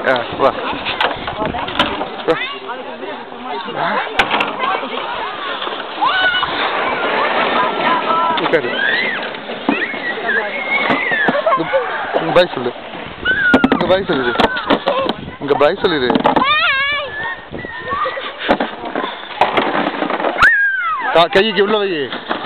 வா உட்காரு. பாய் சொல்லு. இங்க பாய் சொல்லிடு. இங்க பாய் சொல்லிடு. கைக்கு உள்ள வை.